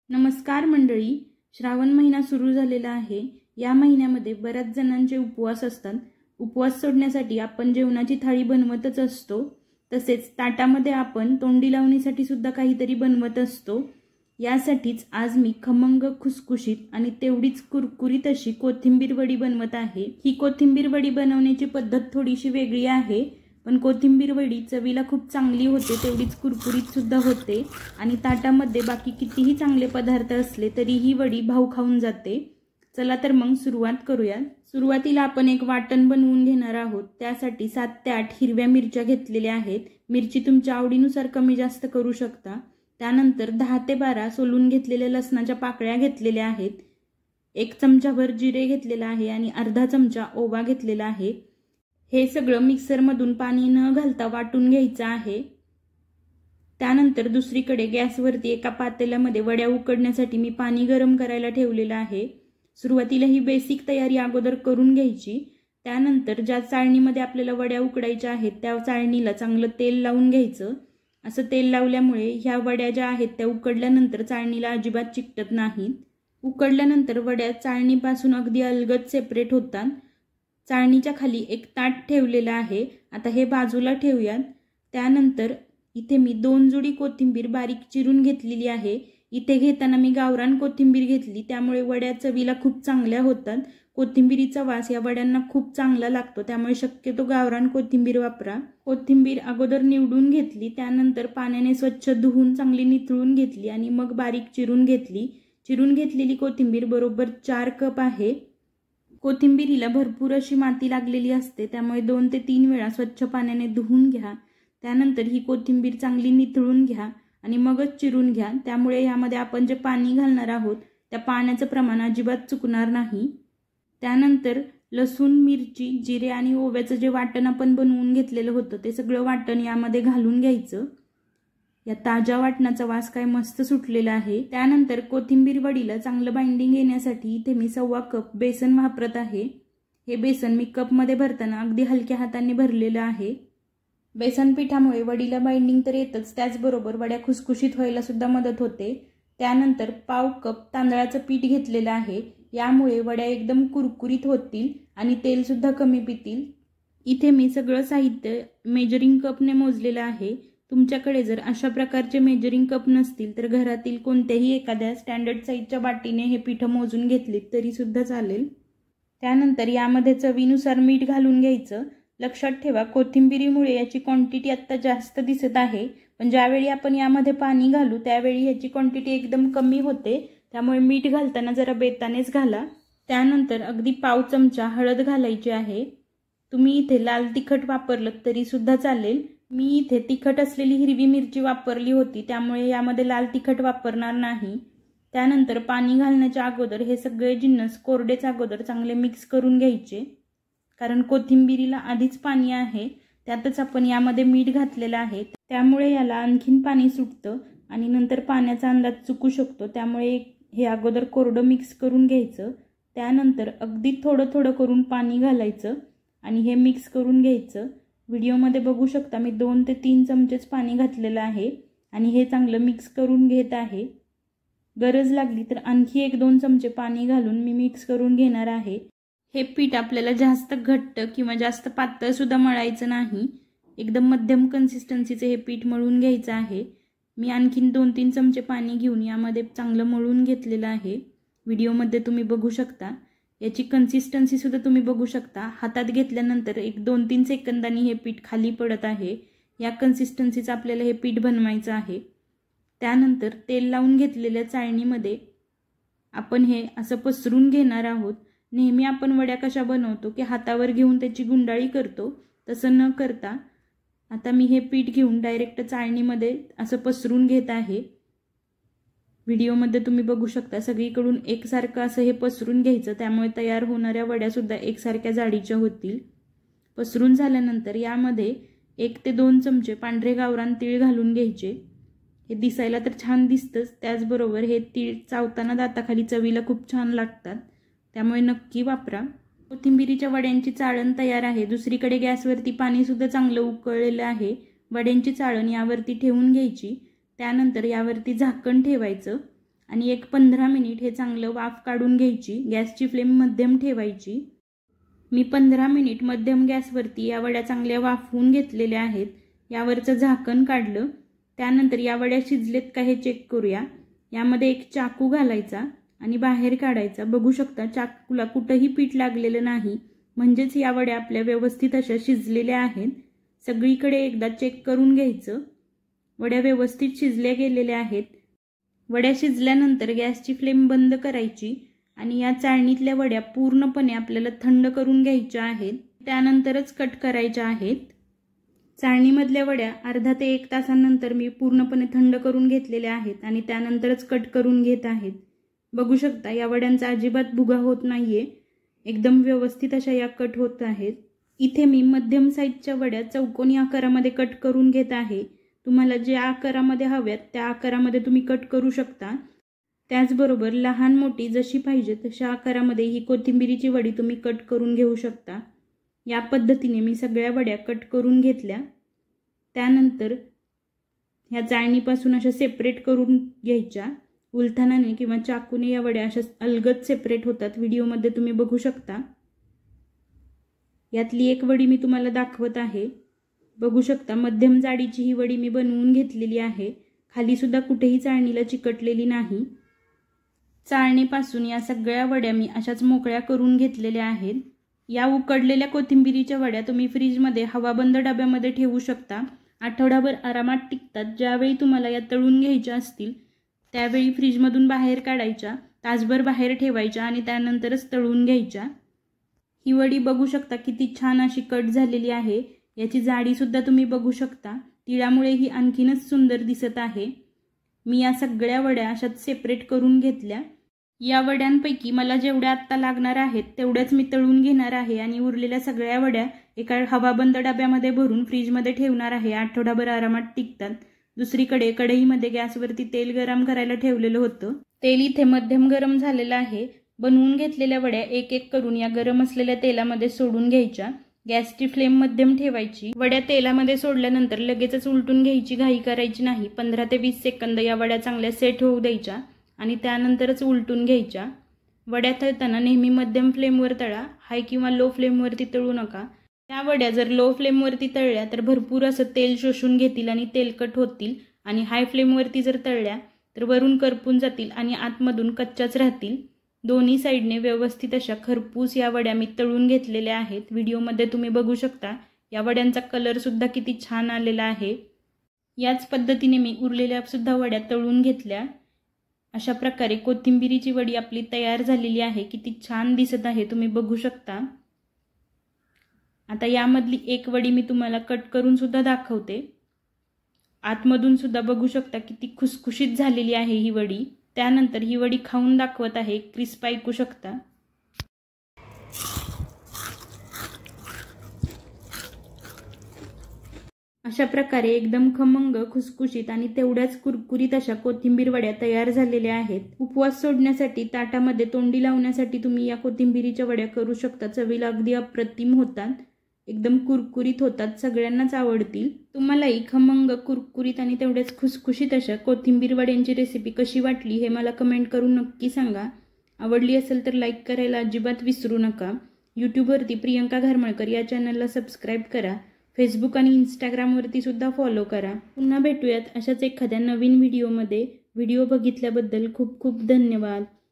नमस्कार मंडळी, श्रावण महिना सुरू झालेला आहे। या महिन्यामध्ये बऱ्याच जणांचे उपवास असतात। उपवास सोडण्यासाठी आपण जेवणाची थाळी बनवतच असतो, तसेच ताटामध्ये आपण तोंडी लावणीसाठी सुद्धा काहीतरी बनवत असतो। यासाठीच आज मी खमंग, खुसखुशीत आणि तेवढीच कुरकुरीत अशी कोथिंबीर वडी बनवत आहे। ही कोथिंबीर वडी बनवण्याची पद्धत थोडीशी वेगळी आहे, पण कोथिंबीर वडी चवीला खूप चांगली होते, तेवढीच कुरकुरीत सुद्धा होते आणि ताटामध्ये बाकी कितीही चांगले पदार्थ असले तरी ही वडी भाव खाऊन जाते। चला तर मग सुरुवात करूया। सुरुवातीला आपण एक वाटण बनवून घेणार आहोत। त्यासाठी 7 ते 8 हिरव्या मिरच्या घेतलेल्या आहेत। मिरची तुमच्या आवडीनुसार कमी जास्त करू शकता। त्यानंतर 10 ते 12 सोलून घेतलेल्या लसणाच्या पाकळ्या घेतलेल्या आहेत। 1 चमचाभर जिरे घेतलेला आहे आणि अर्धा चमचा ओवा घेतलेला आहे। हे सगळं मिक्सरमधून पाणी न घालता वाटून घ्यायचं आहे। त्यानंतर दुसरीकडे गॅसवरती एका पातेल्यामध्ये वड्या उकडण्यासाठी मी पाणी गरम करायला ठेवलेलं आहे। सुरुवातीला ही बेसिक तयारी अगोदर करून घ्यायची। त्यानंतर ज्या चाळणीमध्ये आपल्याला वड्या उकडायच्या आहेत त्या चाळणीला चांगलं तेल लावून घ्यायचं। असं तेल लावल्यामुळे ह्या वड्या ज्या आहेत त्या उकडल्यानंतर चाळणीला अजिबात चिकटत नाहीत। उकडल्यानंतर वड्या चाळणीपासून अगदी अलगद सेपरेट होतात। चाळणीच्या खाली एक ताट ठेवलेलं आहे। आता हे बाजूला ठेवूयात। त्यानंतर इथे मी 2 जुडी कोथिंबीर बारीक चिरून घेतलेली आहे। इथे घेताना मी गावरान कोथिंबीर घेतली, त्यामुळे वड्या चवीला खूप चांगल्या होतात। कोथिंबीरीचा वास या वड्यांना खूप चांगला लागतो, त्यामुळे शक्यतो गावरान कोथिंबीर वापरा। कोथिंबीर अगोदर निवडून घेतली, त्यानंतर पाण्याने स्वच्छ धुवून चांगली निथळून घेतली आणि मग बारीक चिरून घेतली। चिरून घेतलेली कोथिंबीर बरोबर 4 कप आहे। कोथिंबीरीला भरपूर अशी माती लागलेली असते, त्यामुळे 2 ते 3 वेळा स्वच्छ पाण्याने धुवून घ्या। त्यानंतर ही कोथिंबीर चांगली निथळून घ्या आणि मगच चिरून घ्या। त्यामुळे यामध्ये आपण जे पाणी घालणार आहोत त्या पाण्याचं प्रमाण अजिबात चुकणार नाही। त्यानंतर लसूण, मिरची, जिरे आणि ओव्याचं जे वाटण आपण बनवून घेतलेलं होतं ते सगळं वाटण यामध्ये घालून घ्यायचं। या ताज्या वाटणाचा वास काय मस्त सुटलेला आहे। त्यानंतर कोथिंबीर वडीला चांगलं बाइंडिंग येण्यासाठी इथे मी 1.25 कप बेसन वापरत आहे। हे बेसन मी कपमध्ये भरताना अगदी हलक्या हाताने भरलेलं आहे। बेसन पिठामुळे वडीला बाइंडिंग तर येतच, त्याचबरोबर वड्या खुसखुशीत व्हायला सुद्धा मदत होते। त्यानंतर 1/2 कप तांदळाचं पीठ घेतलेलं आहे। यामुळे वड्या एकदम कुरकुरीत होतील आणि तेल सुद्धा कमी पितील। इथे मी सगळं साहित्य मेजरिंग कपने मोजलेलं आहे। तुमच्याकडे जर अशा प्रकारचे मेजरिंग कप नसतील तर घरातील कोणत्याही एखाद्या स्टँडर्ड साईजच्या वाटीने हे पीठ मोजून घेतली तरी सुद्धा चालेल। त्यानंतर यामध्ये चवीनुसार मीठ घालून घ्यायचं। लक्षात ठेवा, कोथिंबीरीमुळे याची क्वांटिटी आता जास्त दिसत आहे, पण ज्यावेळी आपण यामध्ये पाणी घालू त्यावेळी याची क्वांटिटी एकदम कमी होते, त्यामुळे मीठ घालताना जरा बेतानेच घाला। त्यानंतर अगदी 1/2 चमचा हळद घालायची आहे। तुम्ही इथे लाल तिखट वापरलं तरी सुद्धा चालेल। मी इथे तिखट असलेली हिरवी मिरची वापरली होती, त्यामुळे यामध्ये लाल तिखट वापरणार नाही। त्यानंतर पाणी घालण्याच्या अगोदर हे सगळे जिन्नस कोरडेच अगोदर चांगले मिक्स करून घ्यायचे, कारण कोथिंबीरीला आधीच पाणी आहे, त्यातच आपण यामध्ये मीठ घातलेलं आहे, त्यामुळे याला आणखीन पाणी सुटतं आणि नंतर पाण्याचा अंदाज चुकू शकतो। त्यामुळे हे अगोदर कोरडं मिक्स करून घ्यायचं। त्यानंतर अगदी थोडं थोडं करून पाणी घालायचं आणि हे मिक्स करून घ्यायचं। व्हिडिओमध्ये बघू शकता मी 2 ते 3 चमचेच पाणी घातलेलं आहे आणि हे चांगलं मिक्स करून घेत आहे। गरज लागली तर आणखी 1-2 चमचे पाणी घालून मी मिक्स करून घेणार आहे। हे पीठ आपल्याला जास्त घट्ट किंवा जास्त पातळ सुद्धा मळायचं नाही, एकदम मध्यम कन्सिस्टन्सीचे हे पीठ मळून घ्यायचं आहे। मी आणखीन 2-3 चमचे पाणी घेऊन यामध्ये चांगलं मळून घेतलेलं आहे। व्हिडिओमध्ये तुम्ही बघू शकता, याची कन्सिस्टन्सी सुद्धा तुम्ही बघू शकता। हातात घेतल्यानंतर 1-2-3 सेकंदांनी हे पीठ खाली पडत आहे। या कन्सिस्टन्सीचं आपल्याला हे पीठ बनवायचं आहे। त्यानंतर तेल लावून घेतलेल्या चाळणीमध्ये आपण हे असं पसरून घेणार आहोत। नेहमी आपण वड्या कशा बनवतो की हातावर घेऊन त्याची गुंडाळी करतो, तसं न करता आता मी हे पीठ घेऊन डायरेक्ट चाळणीमध्ये असं पसरून घेत आहे। व्हिडिओमध्ये तुम्ही बघू शकता सगळीकडून एकसारखं असं हे पसरून घ्यायचं, त्यामुळे तयार होणाऱ्या वड्या सुद्धा एकसारख्या जाडीच्या होतील। पसरून झाल्यानंतर यामध्ये 1 ते 2 चमचे पांढरे गावरान तीळ घालून घ्यायचे। हे दिसायला तर छान दिसतंच, त्याचबरोबर हे तीळ चावताना दाताखाली चवीला खूप छान लागतात, त्यामुळे नक्की वापरा। कोथिंबीरीच्या वड्यांची चाळण तयार आहे। दुसरीकडे गॅसवरती पाणी सुद्धा चांगलं उकळलेलं आहे। वड्यांची चाळण यावरती ठेवून घ्यायची। त्यानंतर यावरती झाकण ठेवायचं आणि एक 15 मिनिट हे चांगलं वाफ काढून घ्यायची। गॅसची फ्लेम मध्यम ठेवायची। मी 15 मिनिट मध्यम गॅसवरती या वड्या चांगल्या वाफवून घेतलेल्या आहेत। यावरचं झाकण काढलं। त्यानंतर या वड्या शिजलेत का हे चेक करूया। यामध्ये एक चाकू घालायचा आणि बाहेर काढायचा। बघू शकता चाकूला कुठेही पीठ लागलेलं नाही, म्हणजेच या वड्या आपल्या व्यवस्थित अशा शिजलेल्या आहेत। सगळीकडे एकदा चेक करून घ्यायचं। वड्या व्यवस्थित शिजल्या गेलेल्या आहेत। वड्या शिजल्यानंतर गॅसची फ्लेम बंद करायची आणि या चाळणीतल्या वड्या पूर्णपणे आपल्याला थंड करून घ्यायच्या आहेत। त्यानंतरच कट करायच्या आहेत। चाळणीमधल्या वड्या अर्धा ते 1 तासानंतर मी पूर्णपणे थंड करून घेतलेल्या आहेत आणि त्यानंतरच कट करून घेत आहेत। बघू शकता या वड्यांचा अजिबात भुगा होत नाहीये, एकदम व्यवस्थित अशा या कट होत आहेत। इथे मी मध्यम साईजच्या वड्या चौकोनी आकारामध्ये कट करून घेत आहे। तुम्हाला ज्या आकारामध्ये हव्यात त्या आकारामध्ये तुम्ही कट करू शकता। त्याचबरोबर लहान मोठी जशी पाहिजे तशा आकारामध्ये ही कोथिंबीरीची वडी तुम्ही कट करून घेऊ शकता। या पद्धतीने मी सगळ्या वड्या कट करून घेतल्या। त्यानंतर ह्या चाळणीपासून अशा सेपरेट करून घ्यायच्या। उलथानाने किंवा चाकूने या वड्या अशा अलगद सेपरेट होतात। व्हिडिओमध्ये तुम्ही बघू शकता। यातली एक वडी मी तुम्हाला दाखवत आहे। बघू शकता मध्यम जाडीची ही वडी मी बनवून घेतलेली आहे। खाली सुद्धा कुठेही चाळणीला चिकटलेली नाही। चाळणीपासून या सगळ्या वड्या मी अशाच मोकळ्या करून घेतलेल्या आहेत। या उकडलेल्या कोथिंबीरीच्या वड्या तुम्ही फ्रीजमध्ये हवाबंद डब्यामध्ये ठेवू शकता। आठवडाभर आरामात टिकतात। ज्यावेळी तुम्हाला या तळून घ्यायच्या असतील त्यावेळी फ्रीजमधून बाहेर काढायच्या, तासभर बाहेर ठेवायच्या आणि त्यानंतरच तळून घ्यायच्या। ही वडी बघू शकता किती छान अशी कट झालेली आहे। याची जाडी सुद्धा तुम्ही बघू शकता। तिळामुळे ही आणखीनच सुंदर दिसत आहे। मी या सगळ्या वड्या अशाच सेपरेट करून घेतल्या। या वड्यांपैकी मला जेवढ्या आत्ता लागणार आहेत तेवढ्याच मी तळून घेणार आहे आणि उरलेल्या सगळ्या वड्या एका हवाबंद डब्यामध्ये भरून फ्रीजमध्ये ठेवणार आहे। आठवडाभर आरामात टिकतात। दुसरीकडे कढईमध्ये गॅसवरती तेल गरम करायला ठेवलेलं होतं। तेल इथे मध्यम गरम झालेलं आहे। बनवून घेतलेल्या वड्या एक एक करून या गरम असलेल्या तेलामध्ये सोडून घ्यायच्या। गॅसची फ्लेम मध्यम ठेवायची। वड्या तेलामध्ये सोडल्यानंतर लगेचच उलटून घ्यायची, घाई करायची नाही। 15 ते 20 सेकंद या वड्या चांगल्या सेट होऊ द्यायच्या आणि त्यानंतरच उलटून घ्यायच्या। वड्या तळताना नेहमी मध्यम फ्लेमवर तळा, हाय किंवा लो फ्लेमवरती तळू नका। या वड्या जर लो फ्लेमवरती तळल्या तर भरपूर असं तेल शोषून घेतील आणि तेलकट होतील आणि हाय फ्लेमवरती जर तळल्या तर वरून करपून जातील आणि आतमधून कच्च्याच राहतील। दोन्ही साईडने व्यवस्थित अशा खरपूस या वड्या मी तळून घेतलेल्या आहेत। व्हिडिओमध्ये तुम्ही बघू शकता या वड्यांचा कलर सुद्धा किती छान आलेला आहे। याच पद्धतीने मी उरलेल्या सुद्धा वड्या तळून घेतल्या। अशा प्रकारे कोथिंबीरीची वडी आपली तयार झालेली आहे। किती छान दिसत आहे तुम्ही बघू शकता। आता यामधली एक वडी मी तुम्हाला कट करून सुद्धा दाखवते। आतमधून सुद्धा बघू शकता किती खुसखुशीत झालेली आहे ही वडी। त्यानंतर ही वडी खाऊन दाखवत आहे। क्रिस्प ऐकू शकता। अशा प्रकारे एकदम खमंग, खुसखुशीत आणि तेवढ्याच कुरकुरीत अशा कोथिंबीर वड्या तयार झालेल्या आहेत। उपवास सोडण्यासाठी, ताटामध्ये तोंडी लावण्यासाठी तुम्ही या कोथिंबीरीच्या वड्या करू शकता। चवीला अगदी अप्रतिम होतात, एकदम कुरकुरीत होतात, सगळ्यांनाच आवडतील। तुम्हालाही खमंग, कुरकुरीत आणि तेवढ्याच खुसखुशीत अशा कोथिंबीर वड्यांची रेसिपी कशी वाटली हे मला कमेंट करून नक्की सांगा। आवडली असेल तर लाईक करायला अजिबात विसरू नका। यूट्यूबवरती प्रियंका घारमळकर या चॅनलला सबस्क्राईब करा। फेसबुक आणि इंस्टाग्रामवरती सुद्धा फॉलो करा। पुन्हा भेटूयात अशाच एखाद्या नवीन व्हिडिओमध्ये। व्हिडिओ बघितल्याबद्दल खूप खूप धन्यवाद।